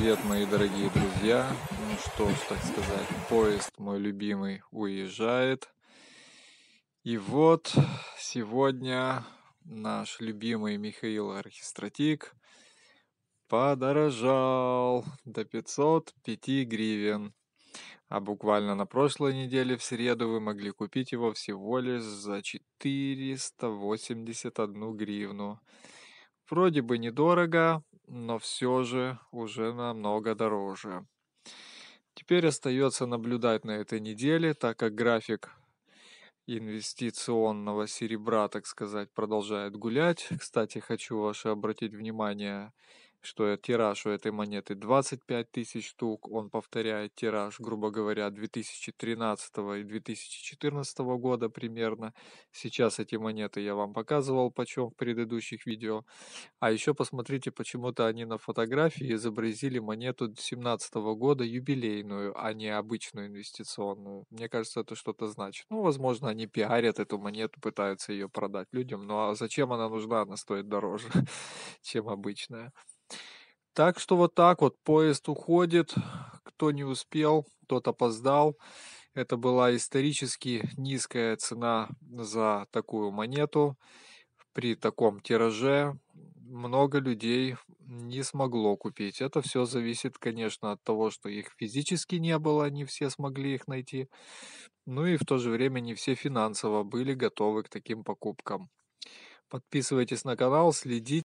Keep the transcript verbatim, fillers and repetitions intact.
Привет, мои дорогие друзья. Ну что ж, так сказать, поезд мой любимый уезжает. И вот сегодня наш любимый Михаил Архистратик подорожал до пятьсот пяти гривен. А буквально на прошлой неделе в среду вы могли купить его всего лишь за четыреста восемьдесят одну гривну. Вроде бы недорого, но все же уже намного дороже. Теперь остается наблюдать на этой неделе, так как график инвестиционного серебра, так сказать, продолжает гулять. Кстати, хочу ваше обратить внимание, что тираж у этой монеты двадцать пять тысяч штук. Он повторяет тираж, грубо говоря, две тысячи тринадцатого и две тысячи четырнадцатого года примерно. Сейчас эти монеты я вам показывал почем в предыдущих видео. А еще посмотрите, почему-то они на фотографии изобразили монету семнадцатого года юбилейную, а не обычную инвестиционную. Мне кажется, это что-то значит. Ну, возможно, они пиарят эту монету, пытаются ее продать людям, но а зачем она нужна? Она стоит дороже, чем обычная. Так что вот так вот поезд уходит. Кто не успел, тот опоздал. Это была исторически низкая цена за такую монету. При таком тираже много людей не смогло купить. Это все зависит, конечно, от того, что их физически не было, не все смогли их найти. Ну и в то же время не все финансово были готовы к таким покупкам. Подписывайтесь на канал, следите.